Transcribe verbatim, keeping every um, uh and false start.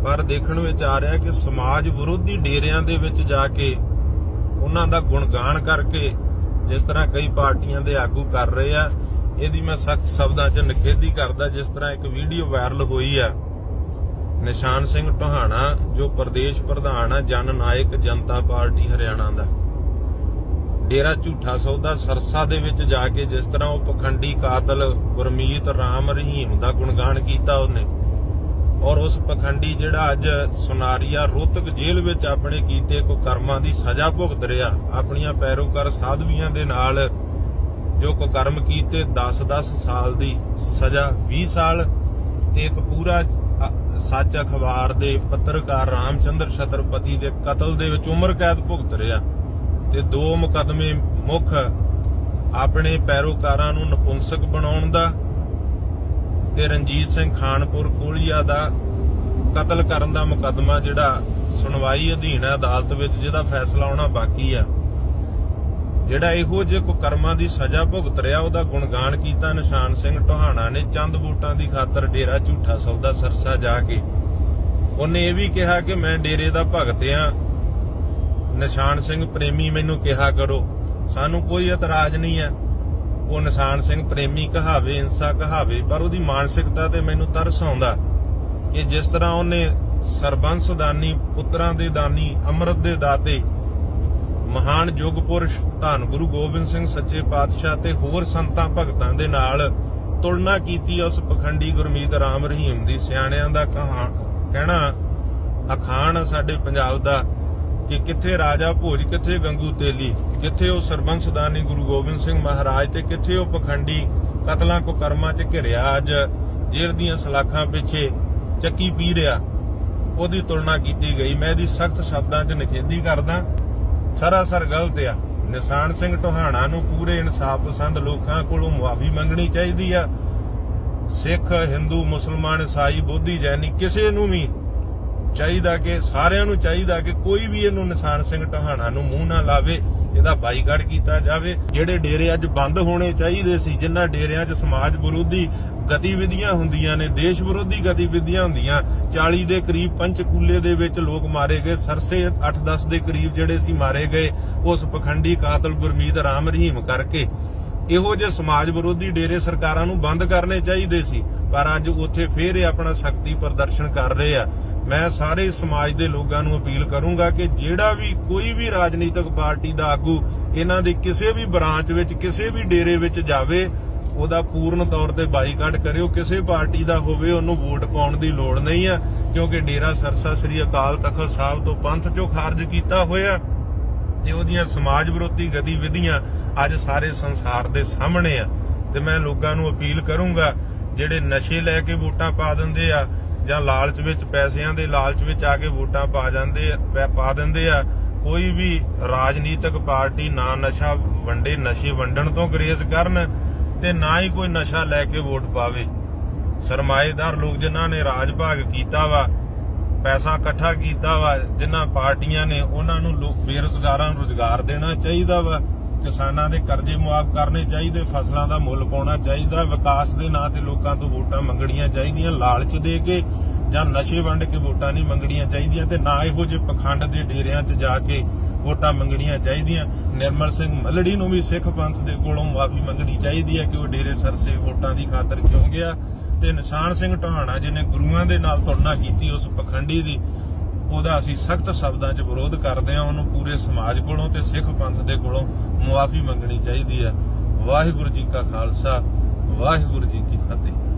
पर देखण विच आ रहा कि समाज विरोधी डेरियां दे विच जाके उन्हां दा गुणगान करके जिस तरह कई पार्टियां दे आगू कर रहे आ, इहदी मैं सख्त शब्दां च निखेधी करदा। जिस तरह एक वीडियो वायरल हुई आ निशान सिंह ढोहाना जो प्रदेश प्रधान है जन नायक जनता पार्टी हरियाणा दा, डेरा झूठा सौदा सरसा दे विच जाके जिस तरह वो पखंडी कातल गुरमीत राम रहीम दा गुणगान कीता उन्हें, और उस पखंडी जिहड़ा अज सुनारिया रोहतक जेल विच अपने कीते कुकर्मां दी सजा भुगत रहा, अपनियां पैरोकार साधवियां दे नाल जो कुकर्म कीते दस दस साल दी सजा बीस साल ते एक पूरा सच अखबार दे पत्रकार रामचंद्र छत्रपति दे कतल दे विच उम्र कैद भुगत रहा ते दो मुकदमे मुख अपने पैरोकारां नूं नपुंसक बनाउण दा ते रणजीत सिंह खानपुर कोलिया दा कतल करन दा मुकदमा जिहड़ा सुनवाई अधीन है अदालत विच जिहदा फैसला आउणा बाकी आ, जिहड़ा इहो जिहे कुकर्मां दी सजा भुगत रहा उहदा गुणगान कीता निशान सिंह ढोहाना ने चंद वोटां दी खातर डेरा झूठा सौदा सरसा जाके। उन्हें यह भी कहा कि मैं डेरे दा भगत हां, निशान सिंह प्रेमी मैनू कहा करो, सानू कोई एतराज नहीं है। वो निशान सिंह प्रेमी कहावे इंसा कहावे, पर उहदी मानसिकता ते मैनू तरस आउंदा कि जिस तरह उन्हें सरबंस दानी पुत्रां दे दानी अमृत दे दाते महान युग पुरुष धन गुरु गोबिंद सिंह सच्चे पातशाह ते होर संतां भगतां दे नाल तुलना कीती उस पखंडी गुरमीत राम रहीम दी। सियाणियां दा कहना अखान साडे पंजाब दा कि किथे राजा भोज किथे गंगू तेली, किथे वो सरबंसदानी गुरु गोबिंद सिंह महाराज ते किथे वो पखंडी कतलां कुकर्मां च घिरिया अज जेल दीआं सलाखां पिछे ਚੱਕੀ पी रहा, ਉਹਦੀ तुलना की गई। मैं ਇਹਦੀ सख्त शब्दां च निखेधी करदा, सरासर गलत आ। निशान सिंह ढोहाना नूं पूरे इंसाफ पसंद लोकां कोलों मुआफी मंगनी चाहिदी आ। सिख हिंदू मुसलमान ईसाई बोधी जैनी किसी नूं भी चाहिदा कि सारिआं नूं चाहिदा कि कोई भी इहनूं निशान सिंह ढोहाना नूं मूंह ना लावे, ਇਹਦਾ ਬਾਈਕਾਟ ਕੀਤਾ ਜਾਵੇ। ਜਿਹੜੇ ਡੇਰੇ ਅੱਜ ਬੰਦ ਹੋਣੇ ਚਾਹੀਦੇ ਸੀ, ਜਿਨ੍ਹਾਂ ਡੇਰਿਆਂ 'ਚ ਸਮਾਜ ਵਿਰੋਧੀ ਗਤੀਵਿਧੀਆਂ ਹੁੰਦੀਆਂ ਨੇ, ਦੇਸ਼ ਵਿਰੋਧੀ ਗਤੀਵਿਧੀਆਂ ਹੁੰਦੀਆਂ, ਚਾਲੀ ਦੇ ਕਰੀਬ ਪੰਚਕੂਲੇ ਦੇ ਵਿੱਚ ਲੋਕ ਮਾਰੇ ਗਏ, ਸਰਸੇ ਅੱਠ ਦਸ ਦੇ ਕਰੀਬ ਜਿਹੜੇ ਸੀ ਮਾਰੇ ਗਏ ਉਸ ਪਖੰਡੀ ਕਾਤਲ ਗੁਰਮੀਤ ਰਾਮ ਰਹੀਮ ਕਰਕੇ। ਇਹੋ ਜਿਹੇ ਸਮਾਜ ਵਿਰੋਧੀ ਡੇਰੇ ਸਰਕਾਰਾਂ ਨੂੰ ਬੰਦ ਕਰਨੇ ਚਾਹੀਦੇ ਸੀ, ਪਰ ਅੱਜ ਉੱਥੇ ਫੇਰ ਇਹ ਆਪਣਾ ਸ਼ਕਤੀ ਪ੍ਰਦਰਸ਼ਨ ਕਰ ਰਹੇ ਆ। मैं सारे समाज के लोगों को अपील करूंगा कि जेड़ा भी कोई भी राजनीतिक पार्टी का आगू इन्हां दे किसी भी ब्रांच विच किसी भी डेरे विच जावे उहदा पूर्ण तौर ते बाईकाट करियो। किसी पार्टी का होवे उहनूं वोट पाउण दी लोड़ नहीं है, क्योंकि डेरा सरसा श्री अकाल तखत साहब तो पंथ चों खारज कीता होया ते उहदियां समाज विरोधी गतिविधियां अज सारे संसार दे सामने आ। ते मैं लोगों को अपील करूंगा जिहड़े नशे लैके वोटां पा दिंदे आ ਜਾਂ ਲਾਲਚ ਵਿੱਚ ਪੈਸਿਆਂ ਦੇ ਲਾਲਚ ਵਿੱਚ ਆ ਕੇ ਵੋਟਾਂ ਪਾ ਜਾਂਦੇ ਪਾ ਦਿੰਦੇ ਆ, ਕੋਈ ਵੀ ਰਾਜਨੀਤਿਕ ਪਾਰਟੀ ਨਾ ਨਸ਼ਾ ਵੰਡੇ, ਨਸ਼ੇ ਵੰਡਣ ਤੋਂ ਗੁਰੇਜ਼ ਕਰਨ ਤੇ ਨਾ ਹੀ ਕੋਈ ਨਸ਼ਾ ਲੈ ਕੇ ਵੋਟ ਪਾਵੇ। ਸਰਮਾਏਦਾਰ ਲੋਕ ਜਿਨ੍ਹਾਂ ਨੇ ਰਾਜ ਭਾਗ ਕੀਤਾ ਵਾ, ਪੈਸਾ ਇਕੱਠਾ ਕੀਤਾ ਵਾ, ਜਿਨ੍ਹਾਂ ਪਾਰਟੀਆਂ ਨੇ ਉਹਨਾਂ ਨੂੰ ਲੋਕ ਬੇਰੁਜ਼ਗਾਰਾਂ ਨੂੰ ਰੁਜ਼ਗਾਰ ਦੇਣਾ ਚਾਹੀਦਾ ਵਾ, ਕਿਸਾਨਾਂ ਦੇ ਕਰਜ਼ੇ ਮੁਆਫ ਕਰਨੇ ਚਾਹੀਦੇ, ਫਸਲਾਂ ਦਾ ਮੁੱਲ ਪਾਉਣਾ ਚਾਹੀਦਾ, ਵਿਕਾਸ ਦੇ ਨਾਂ ਤੇ ਲੋਕਾਂ ਤੋਂ ਵੋਟਾਂ ਮੰਗਣੀਆਂ ਚਾਹੀਦੀਆਂ, ਲਾਲਚ ਦੇ ਕੇ ਜਾਂ ਨਸ਼ੇ ਵੰਡ ਕੇ ਵੋਟਾਂ ਨਹੀਂ ਮੰਗਣੀਆਂ ਚਾਹੀਦੀਆਂ, ਤੇ ਨਾ ਇਹੋ ਜਿਹੇ ਪਖੰਡ ਦੇ ਡੇਰਿਆਂ 'ਚ ਜਾ ਕੇ ਵੋਟਾਂ ਮੰਗਣੀਆਂ ਚਾਹੀਦੀਆਂ। ਨਿਰਮਲ ਸਿੰਘ ਮੱਲੜੀ ਨੂੰ ਵੀ ਸਿੱਖ ਪੰਥ ਦੇ ਕੋਲੋਂ ਮੁਆਫੀ ਮੰਗਣੀ ਚਾਹੀਦੀ ਹੈ ਕਿ ਉਹ ਡੇਰੇ ਸਰਸੇ ਵੋਟਾਂ ਦੀ ਖਾਤਰ ਕਿਉਂ ਗਿਆ, ਤੇ ਨਿਸ਼ਾਨ ਸਿੰਘ ਢੋਹਾਨਾ ਜਿਹਨੇ ਗੁਰੂਆਂ ਦੇ ਨਾਲ ਤੁਲਨਾ ਕੀਤੀ ਉਸ ਪਖੰਡੀ ਦੀ, ਉਹਦਾ ਅਸੀਂ ਸਖਤ ਸ਼ਬਦਾਂ 'ਚ ਵਿਰੋਧ ਕਰਦੇ ਹਾਂ। ਉਹਨੂੰ ਪੂਰੇ ਸਮਾਜ ਕੋਲੋਂ ਤੇ ਸਿੱਖ ਪੰਥ ਦੇ ਕੋਲੋਂ ਮੁਆਫੀ ਮੰਗਣੀ ਚਾਹੀਦੀ ਹੈ। ਵਾਹਿਗੁਰੂ ਜੀ ਕਾ ਖਾਲਸਾ, ਵਾਹਿਗੁਰੂ ਜੀ ਕੀ ਫਤਿਹ।